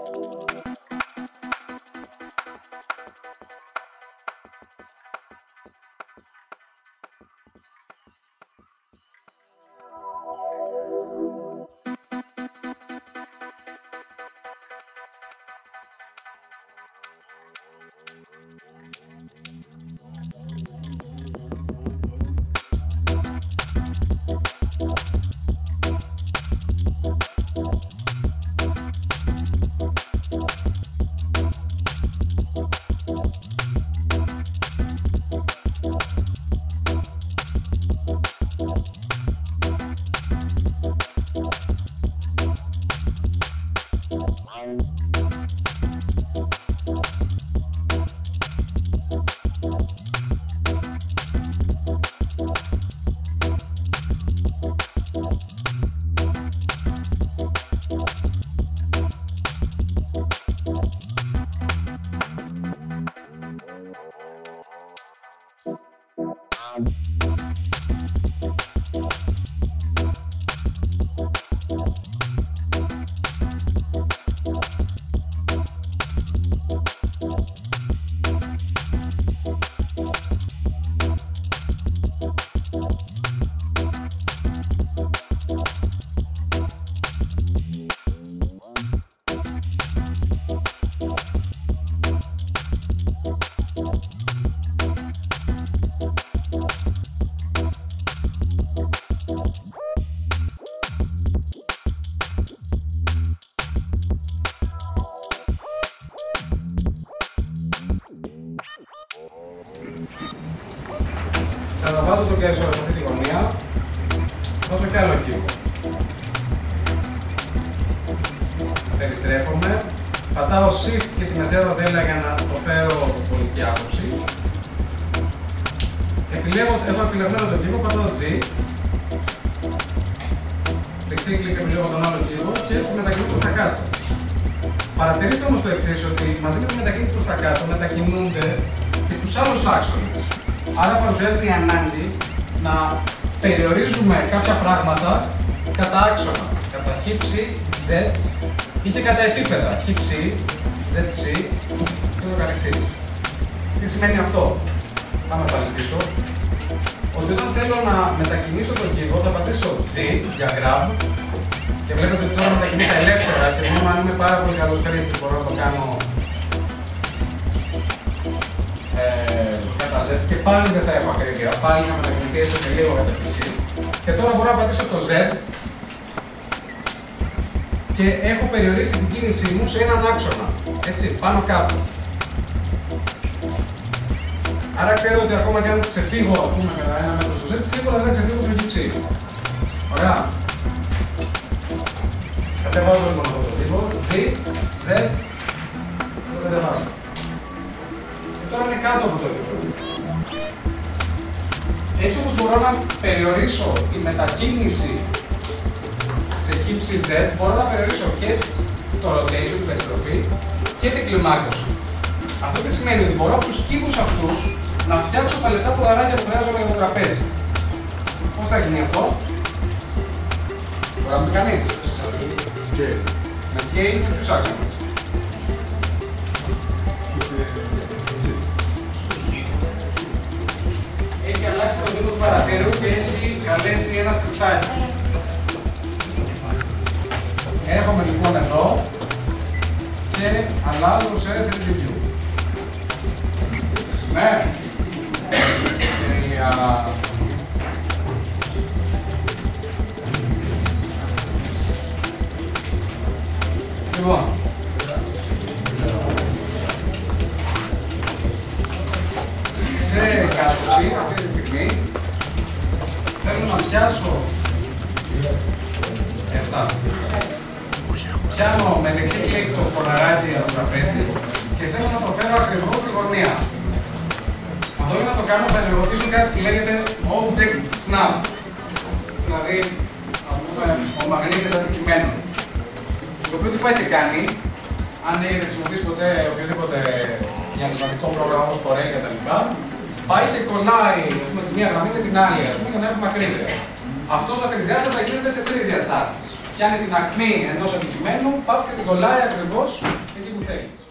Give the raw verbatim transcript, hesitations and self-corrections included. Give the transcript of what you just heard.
Ξαναβάζω το κέρσο σε αυτή τη γωνία, βάζω κι άλλο κύβο. Περιστρέφομαι, πατάω Shift και τη μεσαία ροδέλα για να το φέρω πολική άποψη. Επιλέγω, έχω επιλεγμένο το κύβο, πατάω G. Δεξί κλικ επιλέγω τον άλλο κύβο και τους μετακινώ προς τα κάτω. Παρατηρήστε όμως το εξής, ότι μαζί με τη μετακίνηση προς τα κάτω μετακινούνται και στους άλλους άξονες. Άρα παρουσιάζεται η ανάγκη να περιορίζουμε κάποια πράγματα κατά άξονα, κατά χ, ψ, z ή και κατά επίπεδα χ, ψ, z, ψ και το καθεξής. Τι σημαίνει αυτό? Πάμε πάλι πίσω. Ότι όταν θέλω να μετακινήσω τον κύβο θα πατήσω G για grab και βλέπετε ότι τώρα μετακινείται ελεύθερα και μόνο αν είμαι πάρα πολύ καλός χρήστης μπορώ να το κάνω ε, κατά Z και πάλι δεν θα έχω ακρίβεια, πάλι θα μετακινηθεί έστω και λίγο κατευθυνσή. Και τώρα μπορώ να πατήσω το Z και έχω περιορίσει την κίνησή μου σε έναν άξονα, έτσι, πάνω κάτω. Άρα ξέρω ότι ακόμα και αν ξεφύγω, ας πούμε, με ένα μέτρο στο Z, σίγουρα δεν θα ξεφύγω στο γυψί. Ωραία. Κατεβάζω λοιπόν αυτό το τύπο, G, Z, το κατεβάζω. Και τώρα είναι κάτω από το τύπο. Έτσι όπως μπορώ να περιορίσω τη μετακίνηση σε χ, ψ, Z, μπορώ να περιορίσω και το rotation, την περιστροφή και την κλιμάκωση. Αυτό τι σημαίνει? Ότι μπορώ από τους κύβους αυτούς να φτιάξω τα λεπτά ποδαράκια που χρειάζομαι για το τραπέζι. Πώς θα γίνει αυτό? Μπορεί να το κανείς. Scale. Με scale σε ποιους άξονες? Έχει αλλάξει το τύπο του παρατέρου και έχει καλέσει ένα σκριπτάκι. Έρχομαι λοιπόν εδώ και αλλάζω σε θρι ντι view. Ναι. Τέλεια. Λοιπόν. Σε κάτωση αυτή τη στιγμή θέλω να πιάσω εφτά. Πιάνω με δεξί κλικ το κοναράκι για το τραπέζι και θέλω να το φέρω ακριβώς στη γωνία. Αυτό για να το κάνω θα ενεργοποιήσω κάτι που λέγεται Object Snap. Δηλαδή, ας πούμε, ο μαγνήτης αντικειμένων. Το οποίο τι πάει και κάνει, αν δεν έχετε χρησιμοποιήσει ποτέ οποιοδήποτε διανυματικό πρόγραμμα όπως Corel και τα λοιπά, πάει και κολλάει τη μία γραμμή με την άλλη, ας πούμε, για να έχουμε ακρίβεια. Αυτό στα τρισδιάστατα γίνεται σε τρεις διαστάσεις. πιάνει την ακμή ενός αντικειμένου, πάει και την κολλάει ακριβώς εκεί που θέλει.